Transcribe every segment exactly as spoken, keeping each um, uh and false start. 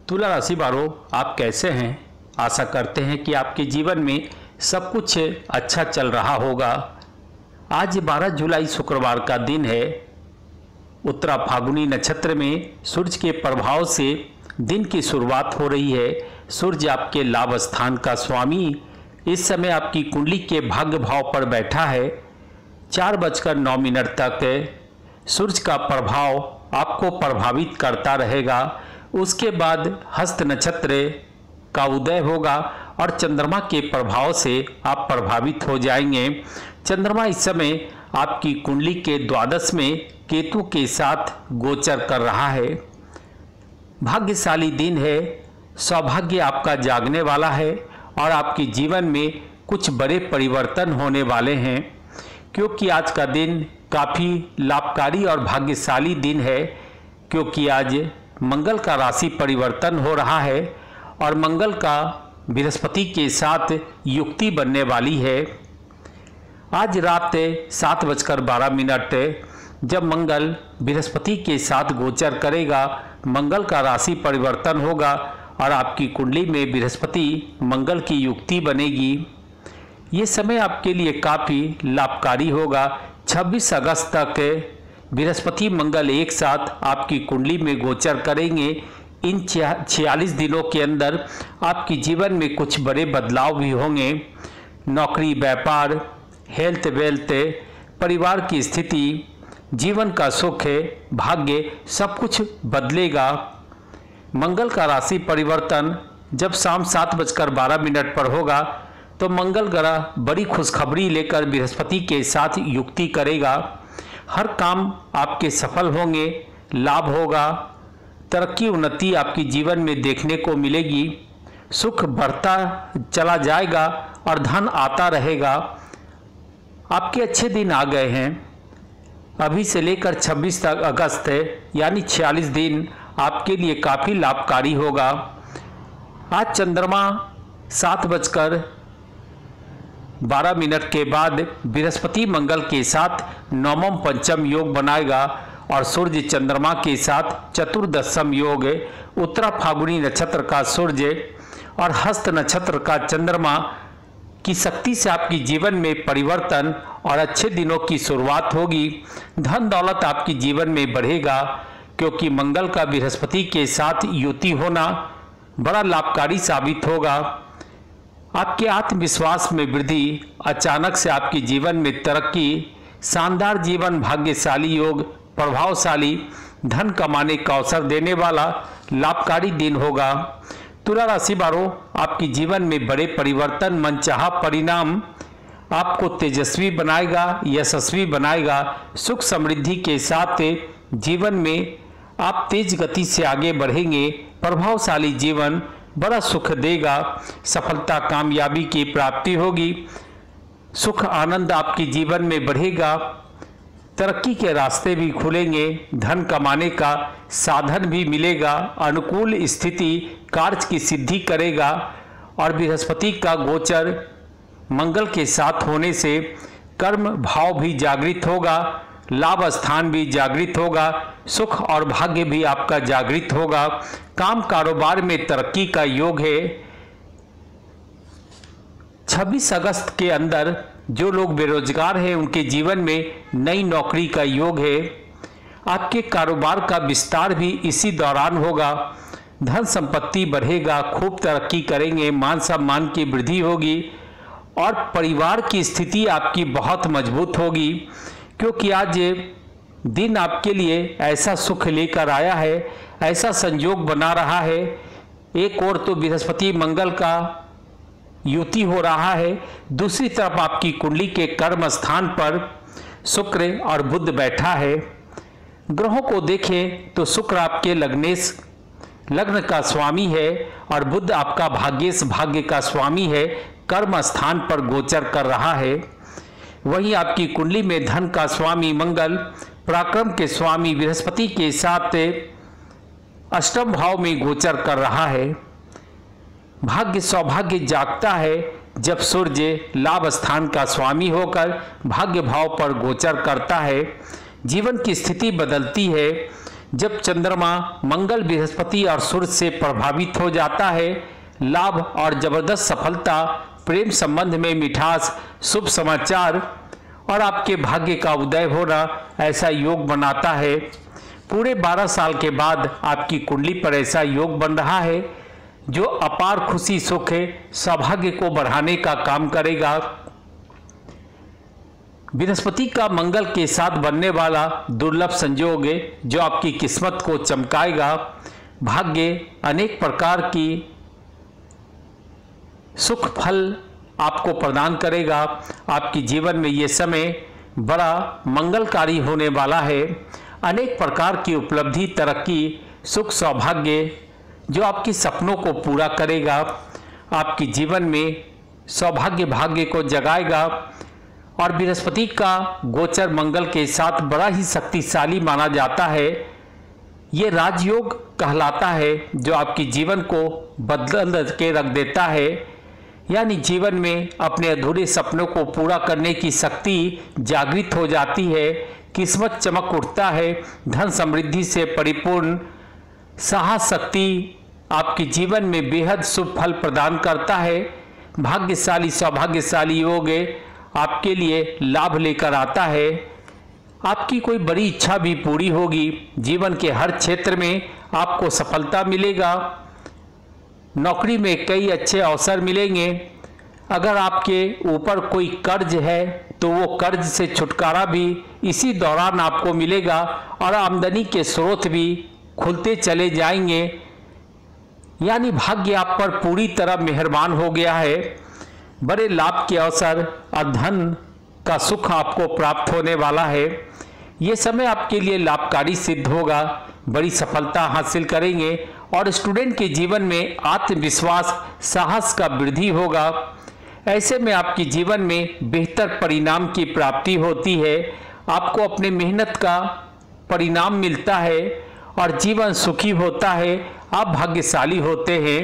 तुला राशि वालों, आप कैसे हैं? आशा करते हैं कि आपके जीवन में सब कुछ अच्छा चल रहा होगा। आज बारह जुलाई शुक्रवार का दिन है। उत्तरा फाल्गुनी नक्षत्र में सूर्य के प्रभाव से दिन की शुरुआत हो रही है। सूर्य आपके लाभ स्थान का स्वामी इस समय आपकी कुंडली के भाग्य भाव पर बैठा है। चार बजकर नौ मिनट तक सूर्य का प्रभाव आपको प्रभावित करता रहेगा। उसके बाद हस्त नक्षत्र का उदय होगा और चंद्रमा के प्रभाव से आप प्रभावित हो जाएंगे। चंद्रमा इस समय आपकी कुंडली के द्वादश में केतु के साथ गोचर कर रहा है। भाग्यशाली दिन है। सौभाग्य आपका जागने वाला है और आपके जीवन में कुछ बड़े परिवर्तन होने वाले हैं, क्योंकि आज का दिन काफ़ी लाभकारी और भाग्यशाली दिन है। क्योंकि आज मंगल का राशि परिवर्तन हो रहा है और मंगल का बृहस्पति के साथ युक्ति बनने वाली है। आज रात सात बजकर बारह मिनट जब मंगल बृहस्पति के साथ गोचर करेगा, मंगल का राशि परिवर्तन होगा और आपकी कुंडली में बृहस्पति मंगल की युक्ति बनेगी। ये समय आपके लिए काफ़ी लाभकारी होगा। छब्बीस अगस्त तक बृहस्पति मंगल एक साथ आपकी कुंडली में गोचर करेंगे। इन छियालीस दिनों के अंदर आपके जीवन में कुछ बड़े बदलाव भी होंगे। नौकरी, व्यापार, हेल्थ, वेल्थ, परिवार की स्थिति, जीवन का सुख, भाग्य सब कुछ बदलेगा। मंगल का राशि परिवर्तन जब शाम सात बजकर बारह मिनट पर होगा तो मंगल ग्रह बड़ी खुशखबरी लेकर बृहस्पति के साथ युक्ति करेगा। हर काम आपके सफल होंगे, लाभ होगा, तरक्की उन्नति आपके जीवन में देखने को मिलेगी। सुख बढ़ता चला जाएगा और धन आता रहेगा। आपके अच्छे दिन आ गए हैं। अभी से लेकर छब्बीस अगस्त यानी छियालीस दिन आपके लिए काफ़ी लाभकारी होगा। आज चंद्रमा सात बजकर बारह मिनट के बाद बृहस्पति मंगल के साथ नवम पंचम योग बनाएगा और सूर्य चंद्रमा के साथ चतुर्दशम योग। उत्तरा फाल्गुनी नक्षत्र का सूर्य और हस्त नक्षत्र का चंद्रमा की शक्ति से आपके जीवन में परिवर्तन और अच्छे दिनों की शुरुआत होगी। धन दौलत आपके जीवन में बढ़ेगा, क्योंकि मंगल का बृहस्पति के साथ युति होना बड़ा लाभकारी साबित होगा। आपके आत्मविश्वास में वृद्धि, अचानक से आपके जीवन में तरक्की, शानदार जीवन, भाग्यशाली योग, प्रभावशाली धन कमाने का अवसर देने वाला लाभकारी दिन होगा। तुला राशि वालों, आपके जीवन में बड़े परिवर्तन, मनचाहा परिणाम आपको तेजस्वी बनाएगा, यशस्वी बनाएगा। सुख समृद्धि के साथ जीवन में आप तेज गति से आगे बढ़ेंगे। प्रभावशाली जीवन बड़ा सुख देगा। सफलता, कामयाबी की प्राप्ति होगी। सुख आनंद आपके जीवन में बढ़ेगा। तरक्की के रास्ते भी खुलेंगे। धन कमाने का साधन भी मिलेगा। अनुकूल स्थिति कार्य की सिद्धि करेगा और बृहस्पति का गोचर मंगल के साथ होने से कर्म भाव भी जागृत होगा, लाभ स्थान भी जागृत होगा, सुख और भाग्य भी आपका जागृत होगा। काम कारोबार में तरक्की का योग है। छब्बीस अगस्त के अंदर जो लोग बेरोजगार हैं उनके जीवन में नई नौकरी का योग है। आपके कारोबार का विस्तार भी इसी दौरान होगा। धन संपत्ति बढ़ेगा, खूब तरक्की करेंगे, मान सम्मान की वृद्धि होगी और परिवार की स्थिति आपकी बहुत मजबूत होगी, क्योंकि आज दिन आपके लिए ऐसा सुख लेकर आया है, ऐसा संयोग बना रहा है। एक ओर तो बृहस्पति मंगल का युति हो रहा है, दूसरी तरफ आपकी कुंडली के कर्म स्थान पर शुक्र और बुध बैठा है। ग्रहों को देखें तो शुक्र आपके लग्नेश लग्न का स्वामी है और बुध आपका भाग्येश भाग्य का स्वामी है। कर्म स्थान पर गोचर कर रहा है। वहीं आपकी कुंडली में धन का स्वामी मंगल, पराक्रम के स्वामी बृहस्पति के साथ अष्टम भाव में गोचर कर रहा है। भाग्य सौभाग्य जागता है जब सूर्य लाभ स्थान का स्वामी होकर भाग्य भाव पर गोचर करता है। जीवन की स्थिति बदलती है। जब चंद्रमा मंगल बृहस्पति और सूर्य से प्रभावित हो जाता है, लाभ और जबरदस्त सफलता, प्रेम संबंध में मिठास, शुभ समाचार और आपके भाग्य का उदय होना ऐसा योग बनाता है। पूरे बारह साल के बाद आपकी कुंडली पर ऐसा योग बन रहा है जो अपार खुशी, सुख, सौभाग्य को बढ़ाने का काम करेगा। बृहस्पति का मंगल के साथ बनने वाला दुर्लभ संयोग है जो आपकी किस्मत को चमकाएगा। भाग्य अनेक प्रकार की सुख फल आपको प्रदान करेगा। आपके जीवन में ये समय बड़ा मंगलकारी होने वाला है। अनेक प्रकार की उपलब्धि, तरक्की, सुख, सौभाग्य जो आपके सपनों को पूरा करेगा। आपके जीवन में सौभाग्य भाग्य को जगाएगा और बृहस्पति का गोचर मंगल के साथ बड़ा ही शक्तिशाली माना जाता है। ये राजयोग कहलाता है जो आपके जीवन को बदल के रख देता है, यानी जीवन में अपने अधूरे सपनों को पूरा करने की शक्ति जागृत हो जाती है। किस्मत चमक उठता है, धन समृद्धि से परिपूर्ण साहस शक्ति आपके जीवन में बेहद शुभ फल प्रदान करता है। भाग्यशाली सौभाग्यशाली योग आपके लिए लाभ लेकर आता है। आपकी कोई बड़ी इच्छा भी पूरी होगी। जीवन के हर क्षेत्र में आपको सफलता मिलेगा। नौकरी में कई अच्छे अवसर मिलेंगे। अगर आपके ऊपर कोई कर्ज है तो वो कर्ज से छुटकारा भी इसी दौरान आपको मिलेगा और आमदनी के स्रोत भी खुलते चले जाएंगे। यानी भाग्य आप पर पूरी तरह मेहरबान हो गया है। बड़े लाभ के अवसर और धन का सुख आपको प्राप्त होने वाला है। ये समय आपके लिए लाभकारी सिद्ध होगा। बड़ी सफलता हासिल करेंगे और स्टूडेंट के जीवन में आत्मविश्वास, साहस का वृद्धि होगा। ऐसे में आपके जीवन में बेहतर परिणाम की प्राप्ति होती है। आपको अपने मेहनत का परिणाम मिलता है और जीवन सुखी होता है। आप भाग्यशाली होते हैं।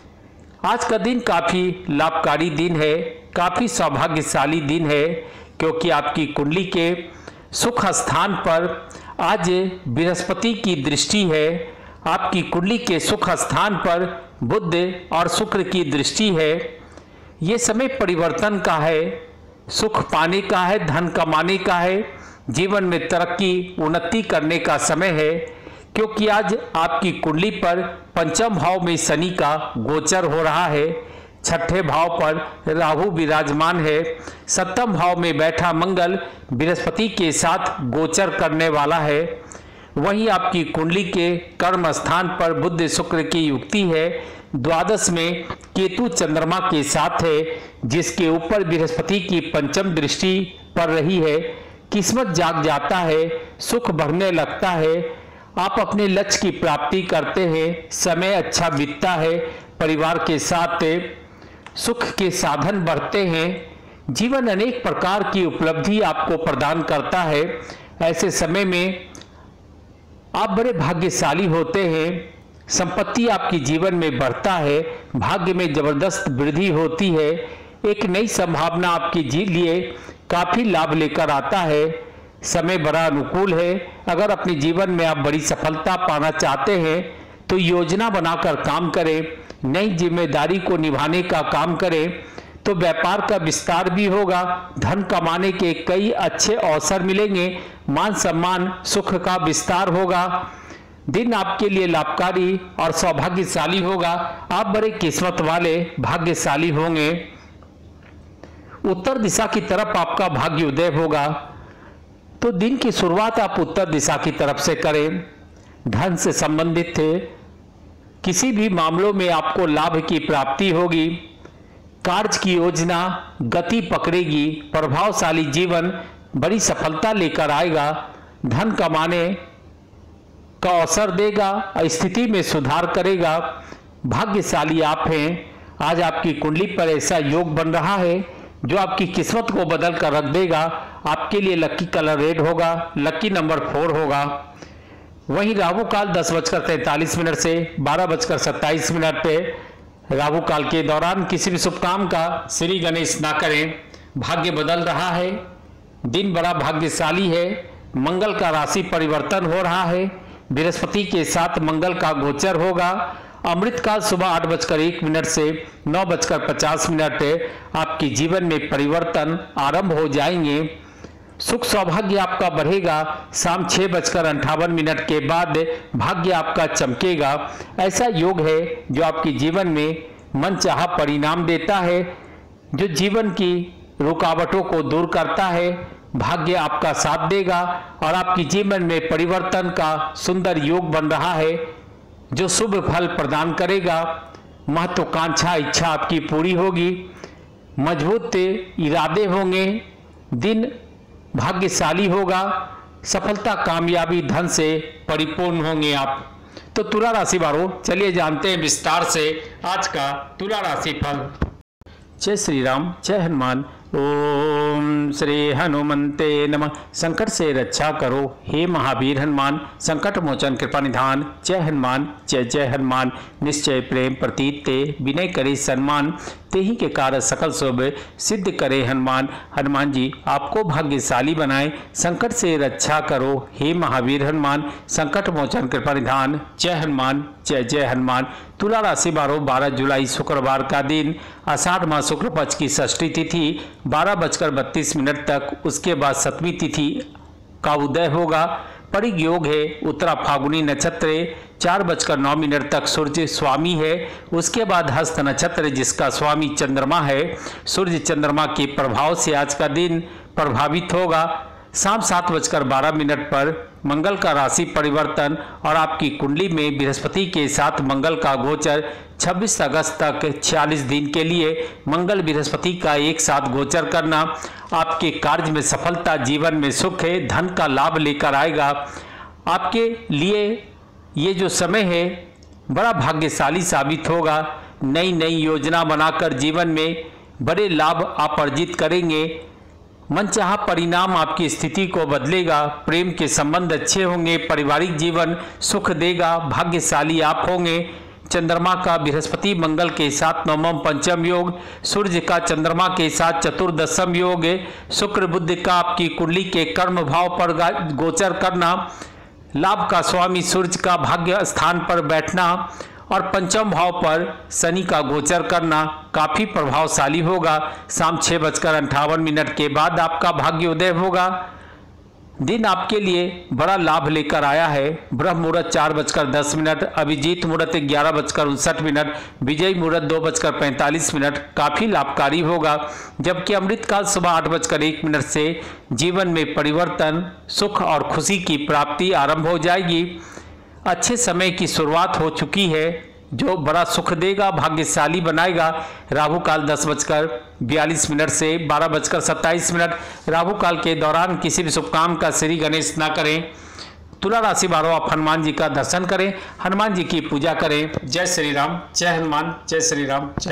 आज का दिन काफ़ी लाभकारी दिन है, काफ़ी सौभाग्यशाली दिन है, क्योंकि आपकी कुंडली के सुख स्थान पर आज बृहस्पति की दृष्टि है। आपकी कुंडली के सुख स्थान पर बुध और शुक्र की दृष्टि है। ये समय परिवर्तन का है, सुख पाने का है, धन कमाने का है, जीवन में तरक्की उन्नति करने का समय है, क्योंकि आज आपकी कुंडली पर पंचम भाव में शनि का गोचर हो रहा है। छठे भाव पर राहु विराजमान है। सप्तम भाव में बैठा मंगल बृहस्पति के साथ गोचर करने वाला है। वहीं आपकी कुंडली के कर्म स्थान पर बुध शुक्र की युक्ति है। द्वादश में केतु चंद्रमा के साथ है, जिसके ऊपर बृहस्पति की पंचम दृष्टि पड़ रही है। किस्मत जाग जाता है, सुख बढ़ने लगता है। आप अपने लक्ष्य की प्राप्ति करते हैं। समय अच्छा बीतता है। परिवार के साथ सुख के साधन बढ़ते हैं। जीवन अनेक प्रकार की उपलब्धि आपको प्रदान करता है। ऐसे समय में आप बड़े भाग्यशाली होते हैं। संपत्ति आपकी जीवन में बढ़ता है। भाग्य में जबरदस्त वृद्धि होती है। एक नई संभावना आपके जी लिए काफ़ी लाभ लेकर आता है। समय बड़ा अनुकूल है। अगर अपने जीवन में आप बड़ी सफलता पाना चाहते हैं तो योजना बनाकर काम करें, नई जिम्मेदारी को निभाने का काम करें तो व्यापार का विस्तार भी होगा। धन कमाने के कई अच्छे अवसर मिलेंगे। मान सम्मान सुख का विस्तार होगा। दिन आपके लिए लाभकारी और सौभाग्यशाली होगा। आप बड़े किस्मत वाले भाग्यशाली होंगे। उत्तर दिशा की तरफ आपका भाग्य उदय होगा, तो दिन की शुरुआत आप उत्तर दिशा की तरफ से करें। धन से संबंधित थे किसी भी मामलों में आपको लाभ की प्राप्ति होगी। कार्य की योजना गति पकड़ेगी। प्रभावशाली जीवन बड़ी सफलता लेकर आएगा। धन कमाने का अवसर देगा, स्थिति में सुधार करेगा। भाग्यशाली आप हैं। आज आपकी कुंडली पर ऐसा योग बन रहा है जो आपकी किस्मत को बदल कर रख देगा। आपके लिए लकी कलर रेड होगा, लकी नंबर फोर होगा। वहीं राहु काल दस बजकर तैंतालीस मिनट से बारह बजकर सत्ताईस मिनट पे राहु काल के दौरान किसी भी शुभ काम का श्री गणेश ना करें। भाग्य बदल रहा है। दिन बड़ा भाग्यशाली है। मंगल का राशि परिवर्तन हो रहा है। बृहस्पति के साथ मंगल का गोचर होगा। अमृत काल सुबह आठ बजकर एक मिनट से नौ बजकर पचास मिनट आपके जीवन में परिवर्तन आरंभ हो जाएंगे। सुख सौभाग्य आपका बढ़ेगा। शाम छह बजकर अंठावन मिनट के बाद भाग्य आपका चमकेगा। ऐसा योग है जो आपके जीवन में मनचाहा परिणाम देता है, जो जीवन की रुकावटों को दूर करता है। भाग्य आपका साथ देगा और आपके जीवन में परिवर्तन का सुंदर योग बन रहा है, जो शुभ फल प्रदान करेगा। महत्वाकांक्षा इच्छा आपकी पूरी होगी। मजबूत इरादे होंगे। दिन भाग्यशाली होगा। सफलता कामयाबी धन से परिपूर्ण होंगे आप। तो तुला राशि वालों, चलिए जानते हैं विस्तार से आज का तुला राशि फल। जय श्री राम, जय हनुमान। ओम श्री हनुमंते नमः। संकट से रक्षा करो हे महावीर हनुमान, संकट मोचन कृपा निधान। जय हनुमान, जय जय हनुमान। निश्चय प्रेम प्रतीत ते विनय करे सम्मान, ते ही के कार्य सकल शुभ सिद्ध करे हनुमान। हनुमान जी आपको भाग्यशाली बनाए, संकट से रक्षा करो हे महावीर हनुमान, संकट मोचन कृपा निधान। जय हनुमान, जय जय हनुमान। तुला राशि वालों, बारह जुलाई शुक्रवार का दिन, आषाढ़ माह शुक्ल पक्ष की षष्ठी तिथि बारह बजकर बत्तीस मिनट तक, उसके बाद सतवीं तिथि का उदय होगा। परिग योग है। उत्तरा फागुनी नक्षत्र चार बजकर नौ मिनट तक सूर्य स्वामी है। उसके बाद हस्त नक्षत्र जिसका स्वामी चंद्रमा है। सूर्य चंद्रमा के प्रभाव से आज का दिन प्रभावित होगा। शाम सात बजकर बारह मिनट पर मंगल का राशि परिवर्तन और आपकी कुंडली में बृहस्पति के साथ मंगल का गोचर छब्बीस अगस्त तक छियालीस दिन के लिए मंगल बृहस्पति का एक साथ गोचर करना आपके कार्य में सफलता, जीवन में सुख है, धन का लाभ लेकर आएगा। आपके लिए ये जो समय है बड़ा भाग्यशाली साबित होगा। नई नई योजना बनाकर जीवन में बड़े लाभ आप अर्जित करेंगे। मनचाहा परिणाम आपकी स्थिति को बदलेगा। प्रेम के संबंध अच्छे होंगे। पारिवारिक जीवन सुख देगा। भाग्यशाली आप होंगे। चंद्रमा का बृहस्पति मंगल के साथ नवम पंचम योग, सूर्य का चंद्रमा के साथ चतुर्दशम योग, शुक्र बुध का आपकी कुंडली के कर्म भाव पर गोचर करना, लाभ का स्वामी सूर्य का भाग्य स्थान पर बैठना और पंचम भाव पर शनि का गोचर करना काफी प्रभावशाली होगा। शाम छह बजकर अंठावन मिनट के बाद आपका भाग्य उदय होगा। दिन आपके लिए बड़ा लाभ लेकर आया है। ब्रह्म मुहूर्त चार बजकर दस मिनट, अभिजीत मुहूर्त ग्यारह बजकर उनसठ मिनट, विजय मुहूर्त दो बजकर पैंतालीस मिनट काफी लाभकारी होगा। जबकि अमृत काल सुबह आठ बजकर एक मिनट से जीवन में परिवर्तन, सुख और खुशी की प्राप्ति आरंभ हो जाएगी। अच्छे समय की शुरुआत हो चुकी है जो बड़ा सुख देगा, भाग्यशाली बनाएगा। राहु काल दस बजकर बयालीस मिनट से बारह बजकर सत्ताईस मिनट, राहु काल के दौरान किसी भी शुभ काम का श्री गणेश ना करें। तुला राशि वालों, आप हनुमान जी का दर्शन करें, हनुमान जी की पूजा करें। जय श्री राम, जय हनुमान, जय श्री राम। जय